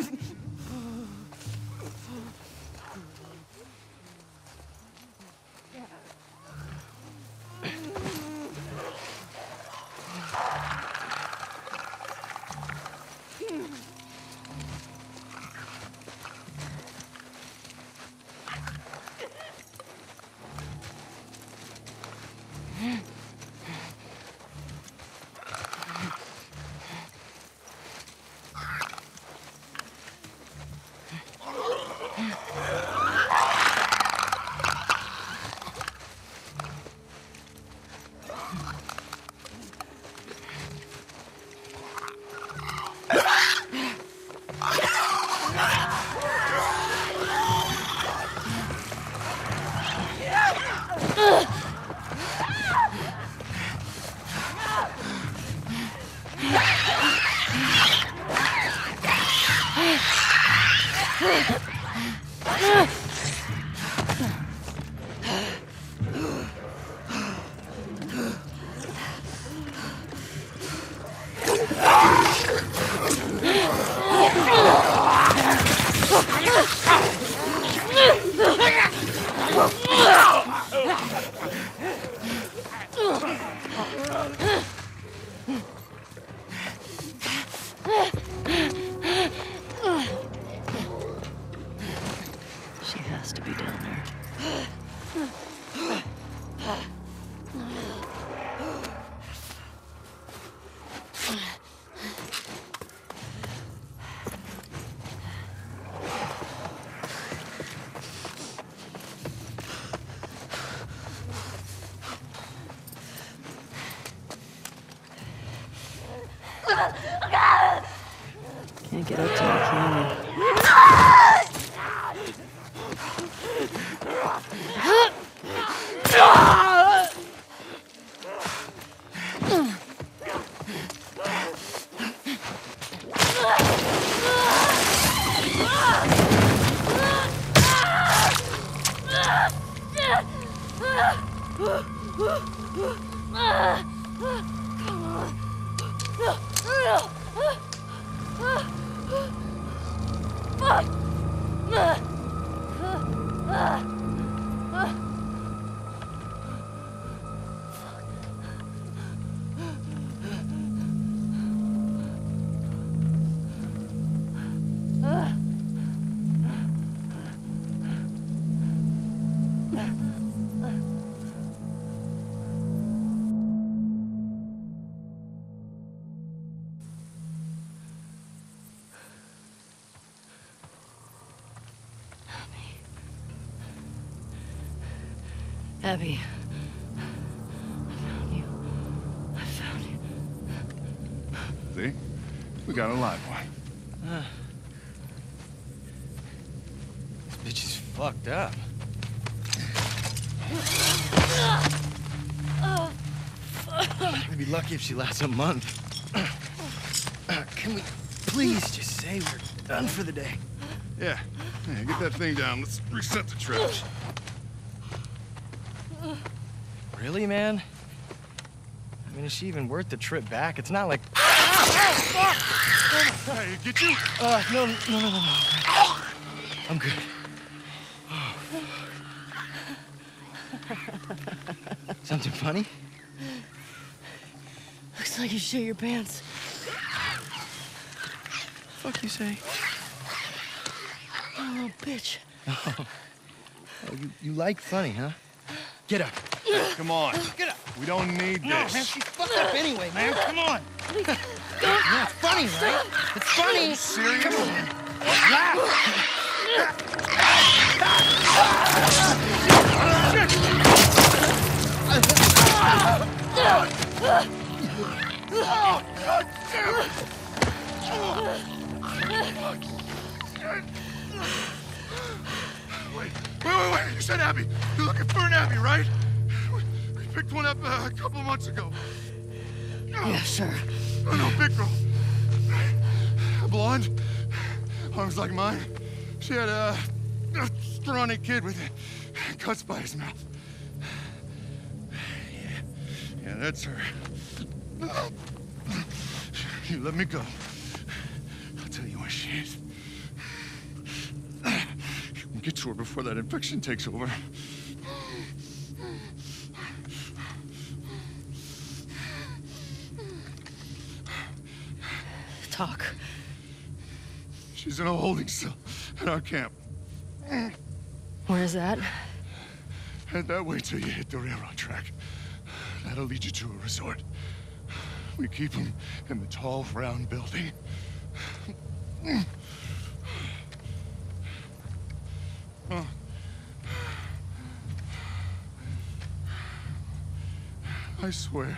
She has to be down there. Can't get up to her, can you? Abby, I found you. See? We got a live one. This bitch is fucked up. We'd be lucky if she lasts a month. Can we please just say we're done for the day? Yeah, get that thing down. Let's reset the traps. Really, man? I mean, is she even worth the trip back? It's not like... Hey, get you? No. I'm good. Something funny? Looks like you shit your pants. Fuck you say? Oh, little bitch. Oh, you like funny, huh? Get up. Come on. Get up. We don't need No, this. man, she's fucked up anyway, man. Come on. Yeah, it's funny, right? It's funny. Serious? Come on. Laugh. Wait. You said Abby. You're looking for an Abby, right? We picked one up a couple months ago. Yeah, sure. Oh, no, big girl. Blonde. Arms like mine. She had a scrawny kid with cuts by his mouth. Yeah, that's her. You let me go. I'll tell you what she is. Get to her before that infection takes over. Talk. She's in a holding cell at our camp. Where's that? Head that way till you hit the railroad track. That'll lead you to a resort. We keep them in the tall, round building. I swear.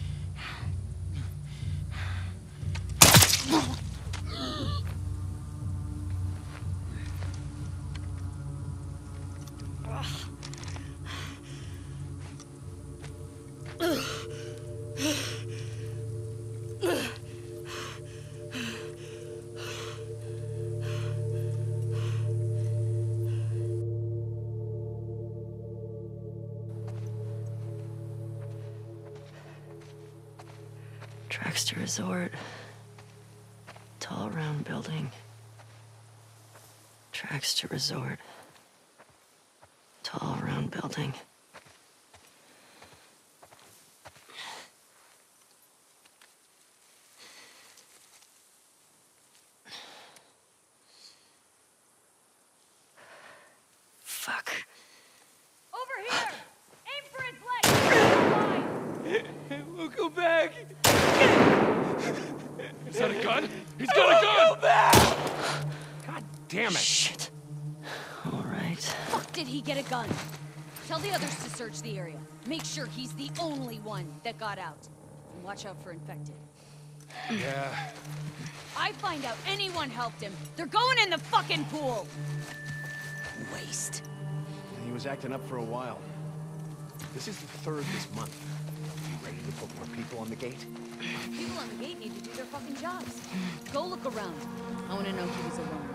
Tracks to resort. Tall round building. Tracks to resort. Tall round building. Fuck. Over here! Aim for his leg! We'll go back. Is that a gun? He's got a gun! Go back! God damn it. Shit. All right. Fuck did he get a gun? Tell the others to search the area. Make sure he's the only one that got out. And watch out for infected. Yeah. I find out anyone helped him. They're going in the fucking pool! Waste. He was acting up for a while. This is the 3rd this month. You ready to put more people on the gate? People on the gate need to do their fucking jobs. Go look around. I want to know he was alone.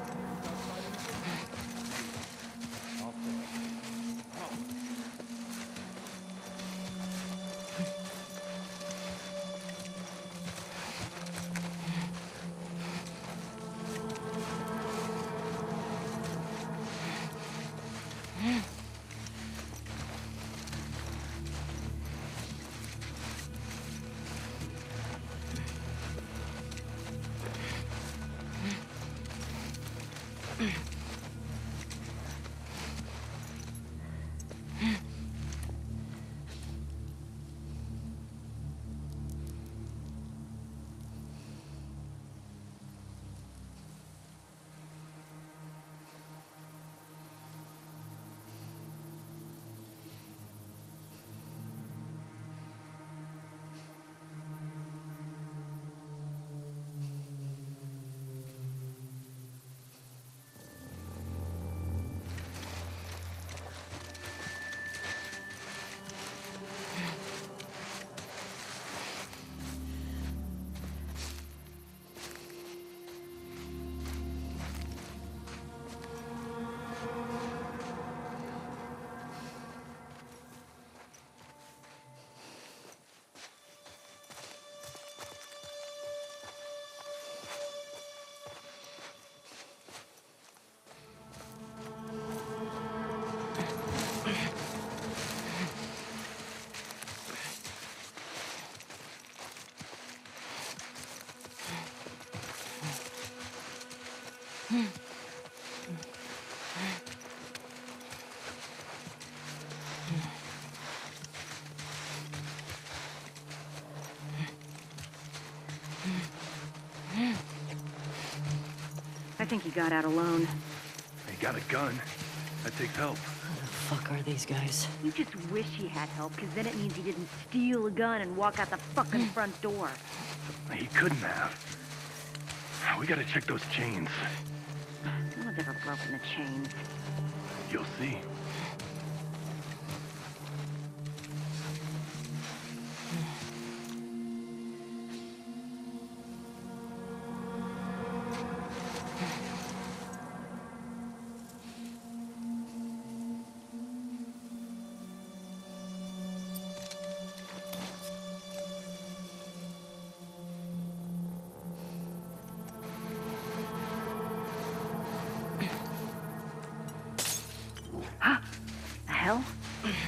I think he got out alone. He got a gun. That takes help. Who the fuck are these guys? You just wish he had help, because then it means he didn't steal a gun and walk out the fucking front door. He couldn't have. We gotta check those chains. No one's ever broken the chains. You'll see.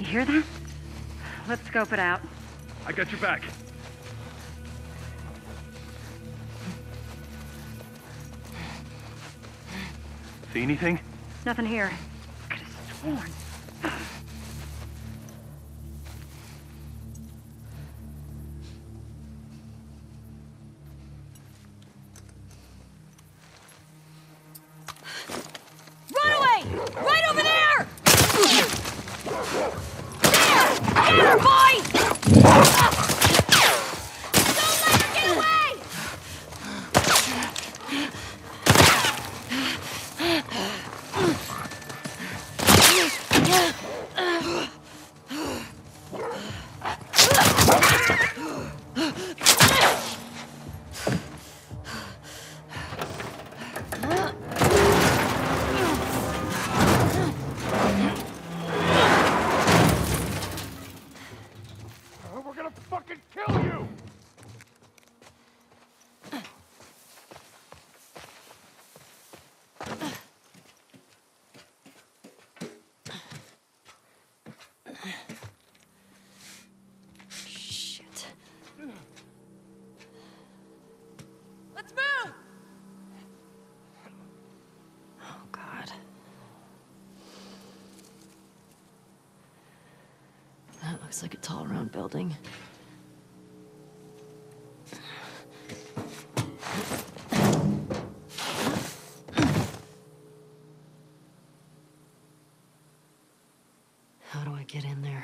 You hear that? Let's scope it out. I got your back. See anything? Nothing here. Could have sworn. Runaway! Right over there! There! Get her, boy! Don't let her get away! We're gonna fucking kill you! Shit. Let's move! Oh, God. That looks like a tall, round building. How do I get in there?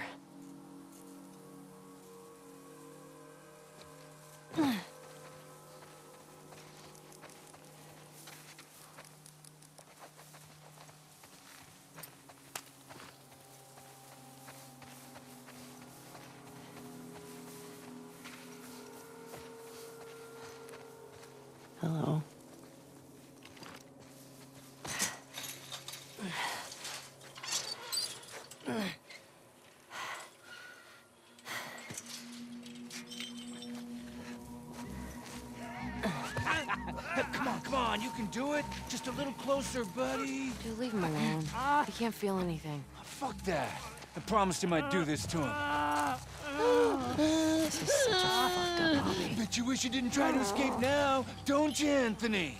Hello. Come on, you can do it. Just a little closer, buddy. Dude, leave him alone. He can't feel anything. Fuck that. I promised him I'd do this to him. This is such a fucked up hobby. Bet you wish you didn't try to escape now, don't you, Anthony?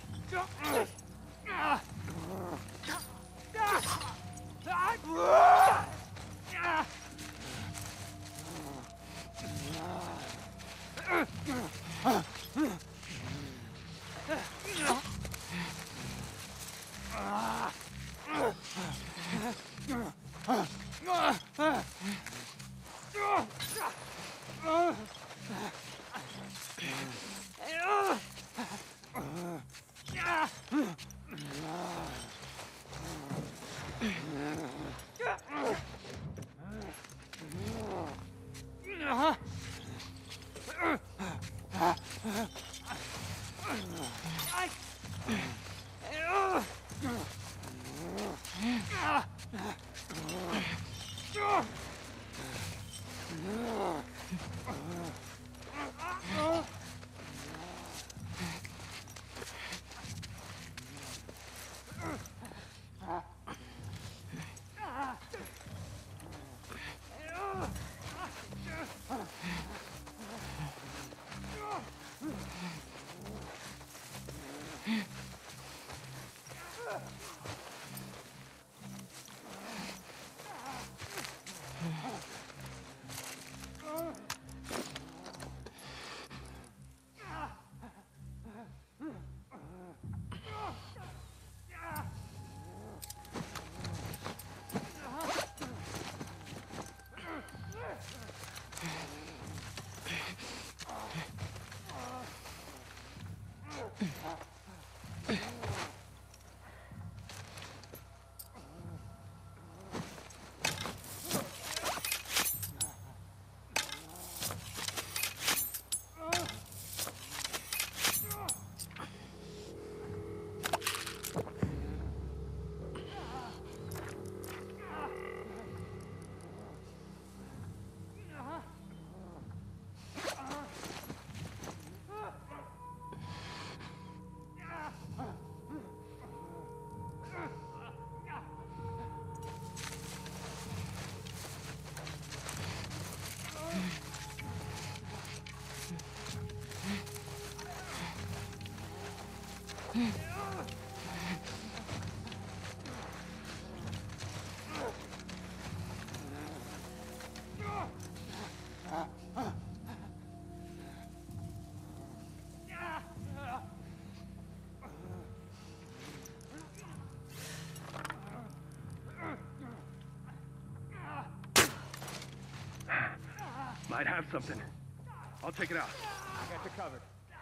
Might have something. I'll take it out. I got you covered.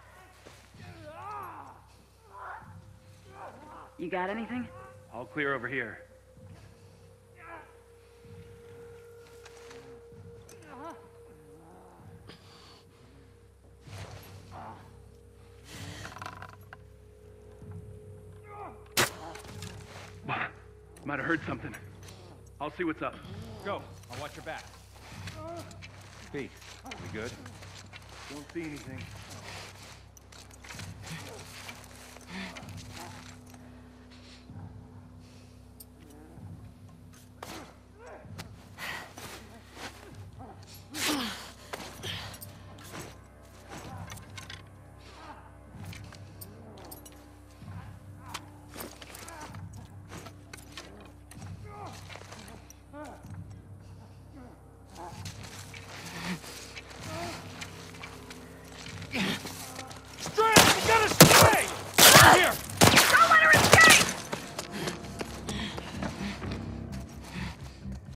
You got anything? All clear over here. Might have heard something. I'll see what's up. Go. I'll watch your back. Pete, you good? Don't see anything.